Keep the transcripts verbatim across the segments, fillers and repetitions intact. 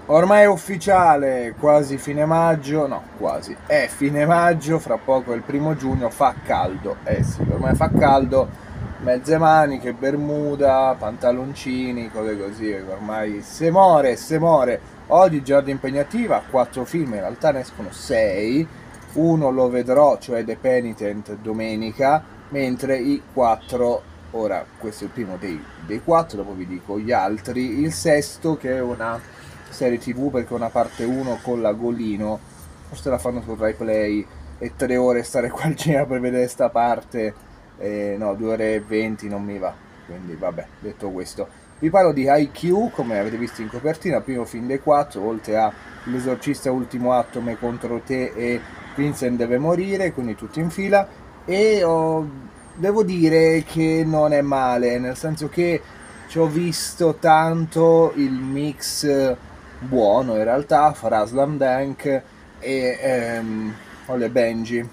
Ormai è ufficiale, quasi fine maggio, no, quasi, è fine maggio, fra poco è il primo giugno, fa caldo, eh sì, ormai fa caldo, mezze maniche, bermuda, pantaloncini, cose così, ormai se muore, se muore. Oggi giornata impegnativa, quattro film, in realtà ne escono sei, uno lo vedrò, cioè The Penitent, domenica, mentre i quattro, ora questo è il primo dei, dei quattro, dopo vi dico gli altri, il sesto che è una serie tv perché una parte uno con la Golino, forse la fanno su Rai Play, e tre ore stare qua al cinema per vedere sta parte, eh, no, due ore e venti non mi va, quindi vabbè, detto questo. Vi parlo di I Q, come avete visto in copertina, primo film dei quattro, oltre a L'esorcista ultimo atto, Me contro te e Vincent deve morire, quindi tutti in fila, e oh, devo dire che non è male, nel senso che ci ho visto tanto il mix buono in realtà fra Slam Dunk e ehm, Holly e Benji,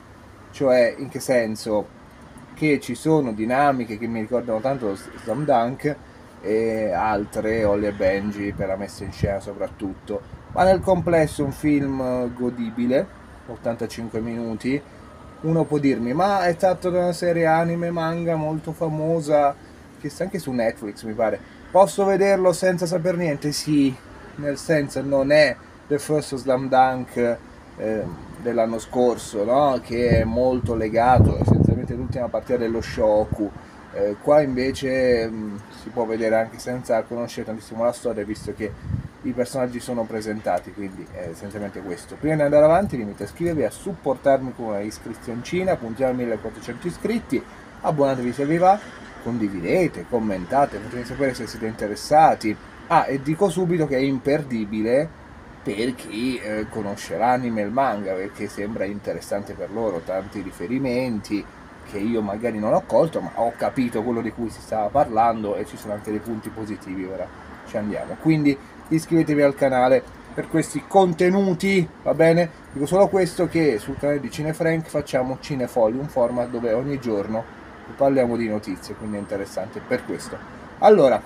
cioè in che senso? Che ci sono dinamiche che mi ricordano tanto Slam Dunk e altre Holly e Benji per la messa in scena soprattutto, ma nel complesso un film godibile, ottantacinque minuti. Uno può dirmi ma è tratto da una serie anime manga molto famosa che sta anche su Netflix mi pare, posso vederlo senza saper niente? Sì, nel senso non è The First Slam Dunk eh, dell'anno scorso, no? Che è molto legato essenzialmente all'ultima partita dello Shoku. Eh, qua invece mh, si può vedere anche senza conoscere tantissimo la storia, visto che i personaggi sono presentati, quindi è essenzialmente questo. Prima di andare avanti vi invito a iscrivervi, a supportarmi con una iscrizioncina, puntiamo a millequattrocento iscritti, abbonatevi se vi va, condividete, commentate, fatemi sapere se siete interessati. Ah, e dico subito che è imperdibile per chi eh, conosce l'anime e il manga, perché sembra interessante per loro, tanti riferimenti che io magari non ho colto, ma ho capito quello di cui si stava parlando e ci sono anche dei punti positivi, ora ci andiamo. Quindi iscrivetevi al canale per questi contenuti, va bene? Dico solo questo, che sul canale di Cinefrank facciamo Cinefoli, un format dove ogni giorno parliamo di notizie, quindi è interessante per questo. Allora,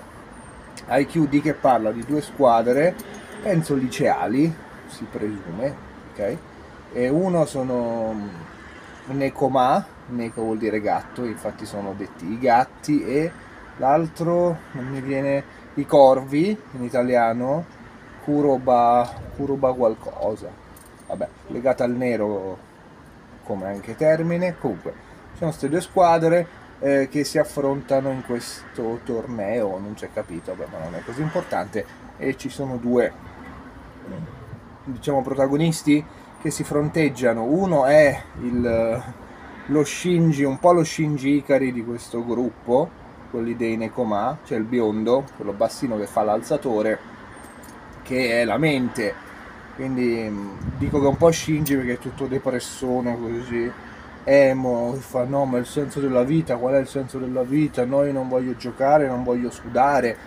I Q di che parla? Di due squadre, penso liceali, si presume, ok? E uno sono Nekoma, Neko vuol dire gatto, infatti sono detti i gatti, e l'altro non mi viene, i corvi in italiano, Kuroba, Kuroba qualcosa, vabbè, legata al nero come anche termine. Comunque ci sono queste due squadre eh, che si affrontano in questo torneo, non c'è capito, vabbè, ma non è così importante, e ci sono due, diciamo, protagonisti che si fronteggiano. Uno è il, lo Shinji, un po' lo Shinji Ikari di questo gruppo, quelli dei Nekoma, cioè il biondo, quello bassino che fa l'alzatore, che è la mente, quindi dico che è un po' Shinji perché è tutto depressone così, emo, fa no ma il senso della vita, qual è il senso della vita, no io non voglio giocare, non voglio sudare,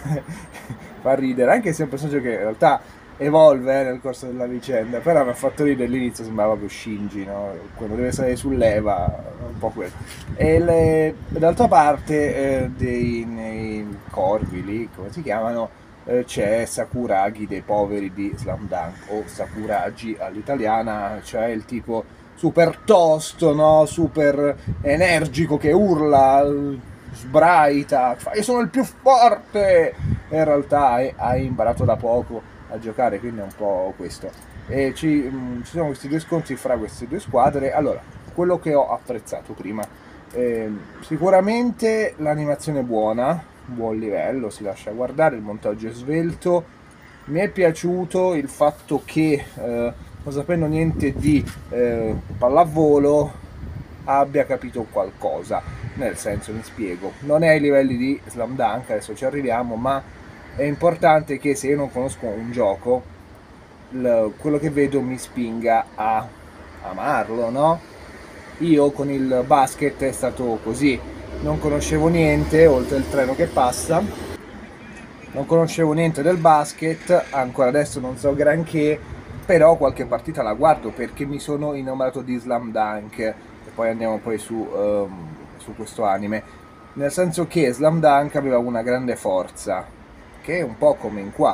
fa ridere, anche se è un personaggio che in realtà evolve eh, nel corso della vicenda, però mi ha fatto ridere, all'inizio sembrava proprio Shinji, no? Quando deve salire sull'Eva, un po' quello. E le, d'altra parte eh, dei nei corvi lì, come si chiamano, eh, c'è Sakuragi dei poveri di Slam Dunk, o Sakuragi all'italiana, cioè il tipo super tosto, no? Super energico che urla, sbraita, fa io sono il più forte, e in realtà hai imparato da poco a giocare, quindi è un po' questo. E ci, mh, ci sono questi due scontri fra queste due squadre. Allora, quello che ho apprezzato prima, eh, sicuramente l'animazione è buona, buon livello, si lascia guardare, il montaggio è svelto. Mi è piaciuto il fatto che, eh, non sapendo niente di eh, pallavolo, abbia capito qualcosa. Nel senso, mi spiego, non è ai livelli di Slam Dunk, adesso ci arriviamo, ma è importante che se io non conosco un gioco, l- quello che vedo mi spinga a amarlo, no? Io con il basket è stato così, non conoscevo niente, oltre il treno che passa, non conoscevo niente del basket, ancora adesso non so granché, però qualche partita la guardo perché mi sono innamorato di Slam Dunk, e poi andiamo poi su, um, su questo anime, nel senso che Slam Dunk aveva una grande forza, che è un po' come in qua,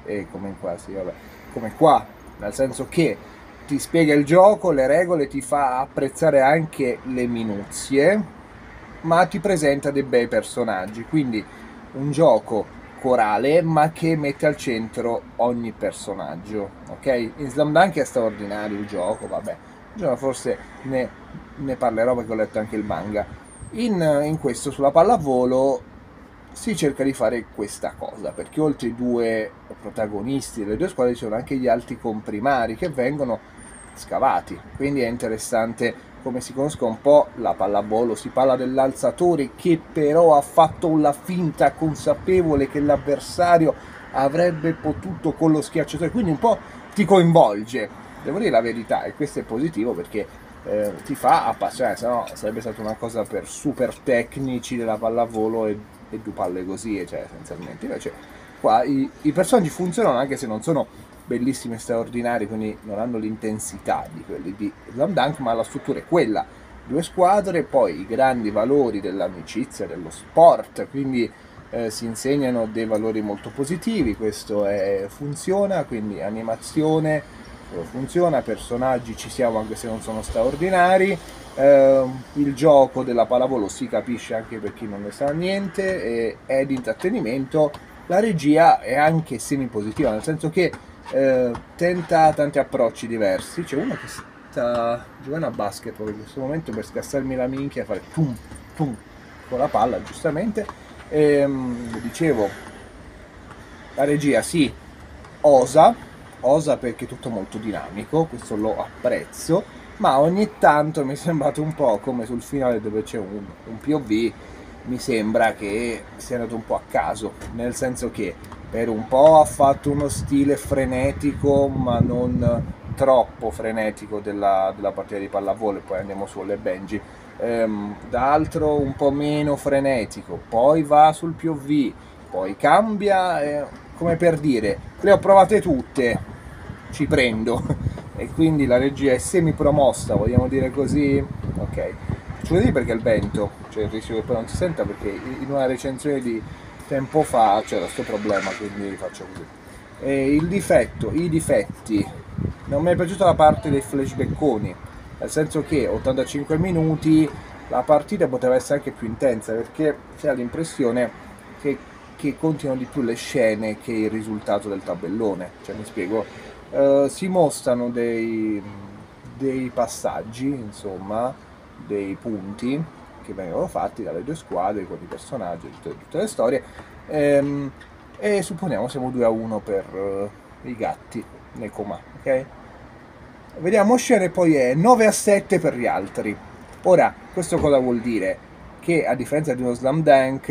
e come qua, sì, vabbè, come qua, nel senso che ti spiega il gioco, le regole, ti fa apprezzare anche le minuzie, ma ti presenta dei bei personaggi, quindi un gioco corale ma che mette al centro ogni personaggio, ok? In Slam Dunk è straordinario il gioco, vabbè, forse ne, ne parlerò perché ho letto anche il manga. In, in questo, sulla pallavolo, si cerca di fare questa cosa, perché oltre ai due protagonisti delle due squadre ci sono anche gli altri comprimari che vengono scavati, quindi è interessante come si conosca un po' la pallavolo. Si parla dell'alzatore che però ha fatto la finta consapevole che l'avversario avrebbe potuto con lo schiacciatore, quindi un po' ti coinvolge, devo dire la verità, e questo è positivo perché eh, ti fa appassionare, se no sarebbe stata una cosa per super tecnici della pallavolo e, e due palle così, cioè essenzialmente. Invece qua i, i personaggi funzionano anche se non sono bellissimi e straordinari, quindi non hanno l'intensità di quelli di Slam Dunk, ma la struttura è quella, due squadre, poi i grandi valori dell'amicizia, dello sport, quindi eh, si insegnano dei valori molto positivi, questo è, funziona, quindi animazione funziona, personaggi ci siamo anche se non sono straordinari, eh, il gioco della pallavolo si capisce anche per chi non ne sa niente, e è di intrattenimento. La regia è anche semi positiva, nel senso che eh, tenta tanti approcci diversi. C'è uno che sta giocando a basketball in questo momento per scassarmi la minchia e fare tum tum con la palla, giustamente. E, dicevo, la regia sì, osa, osa perché è tutto molto dinamico, questo lo apprezzo, ma ogni tanto mi è sembrato un po' come sul finale dove c'è un, un P O V, mi sembra che sia andato un po' a caso, nel senso che per un po' ha fatto uno stile frenetico, ma non troppo frenetico della, della partita di pallavolo, poi andiamo su Ole Benji, ehm, da altro un po' meno frenetico, poi va sul P O V, poi cambia, eh, come per dire, le ho provate tutte, ci prendo, e quindi la regia è semi promossa, vogliamo dire così, ok. Faccio vedere perché il vento, c'è il rischio che poi non si senta, perché in una recensione di tempo fa c'era questo problema, quindi faccio così. E il difetto, i difetti, non mi è piaciuta la parte dei flashbackoni, nel senso che ottantacinque minuti la partita poteva essere anche più intensa, perché c'è l'impressione che, che continuano di più le scene che il risultato del tabellone, cioè mi spiego, uh, si mostrano dei, dei passaggi, insomma, dei punti che vengono fatti dalle due squadre con i personaggi, tutte, tutte le storie, ehm, e supponiamo siamo due a uno per uh, i gatti nel coma, ok? Vediamo scene, poi è nove a sette per gli altri. Ora, questo cosa vuol dire? Che a differenza di uno Slam Dunk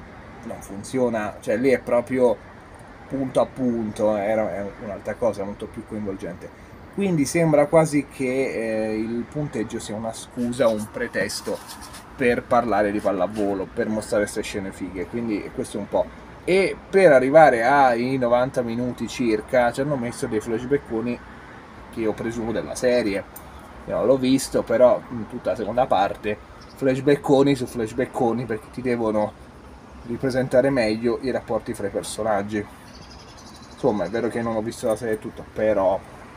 non funziona, cioè lì è proprio punto a punto, era, è un'altra cosa molto più coinvolgente. Quindi sembra quasi che eh, il punteggio sia una scusa, un pretesto per parlare di pallavolo, per mostrare queste scene fighe, quindi questo è un po'. E per arrivare ai novanta minuti circa ci hanno messo dei flashbackoni che io presumo della serie, io non l'ho visto, però in tutta la seconda parte flashbackoni su flashbackoni, perché ti devono ripresentare meglio i rapporti fra i personaggi. Insomma, è vero che non ho visto la serie tutto, però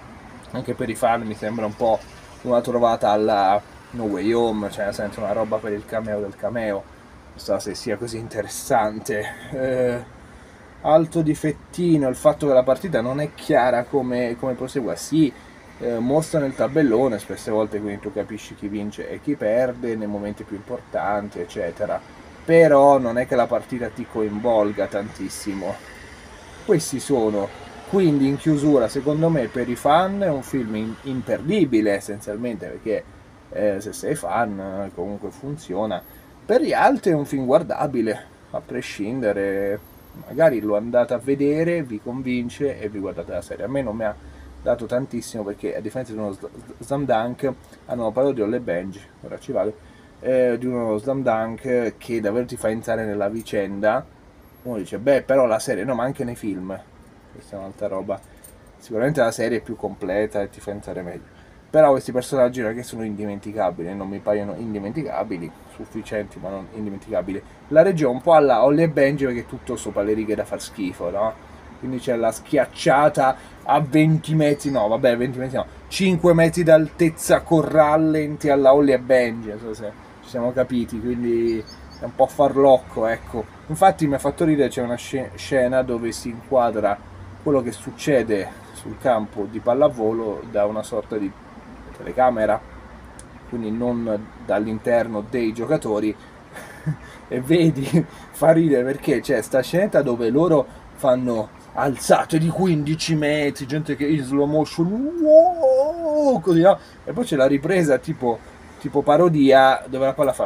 anche per i fan mi sembra un po' una trovata alla No Way Home, cioè nel senso una roba per il cameo del cameo, non so se sia così interessante. Eh, altro difettino, il fatto che la partita non è chiara come, come prosegua. Sì, eh, mostra nel tabellone spesse volte, quindi tu capisci chi vince e chi perde nei momenti più importanti, eccetera, però non è che la partita ti coinvolga tantissimo. Questi sono, quindi in chiusura, secondo me per i fan è un film imperdibile essenzialmente, perché eh, se sei fan comunque funziona. Per gli altri è un film guardabile, a prescindere, magari lo andate a vedere, vi convince e vi guardate la serie. A me non mi ha dato tantissimo, perché a differenza di uno Slam Dunk, hanno parlato di Ole Benji, ora ci vado, eh, di uno Slam Dunk che davvero ti fa entrare nella vicenda. Uno dice, beh, però la serie, no, ma anche nei film, questa è un'altra roba, sicuramente la serie è più completa e ti fa entrare meglio, però questi personaggi non è che sono indimenticabili, non mi paiono indimenticabili, sufficienti ma non indimenticabili. La regia un po' alla Holly e Benji, perché è tutto sopra le righe da far schifo, no? quindi c'è la schiacciata a venti metri, no vabbè venti metri no, cinque metri d'altezza con rallenti alla Holly e Benji, non so se ci siamo capiti, quindi è un po' farlocco, ecco. Infatti mi ha fatto ridere, c'è una scena dove si inquadra quello che succede sul campo di pallavolo da una sorta di telecamera, quindi non dall'interno dei giocatori, e vedi, fa ridere perché c'è sta scenetta dove loro fanno alzate di quindici metri, gente che in slow motion, wow, così, no? E poi c'è la ripresa tipo, tipo parodia dove la palla fa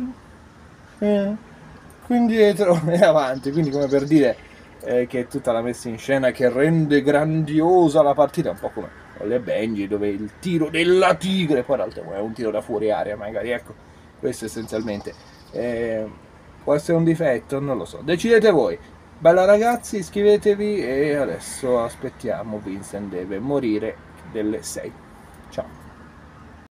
qui indietro e avanti, quindi come per dire eh, che è tutta la messa in scena che rende grandiosa la partita, un po' come le Benji dove il tiro della tigre, poi in realtà è un tiro da fuori area magari, ecco, questo essenzialmente eh, può essere un difetto, non lo so, decidete voi. Bella ragazzi, iscrivetevi e adesso aspettiamo, Vincent deve morire delle sei. Ciao.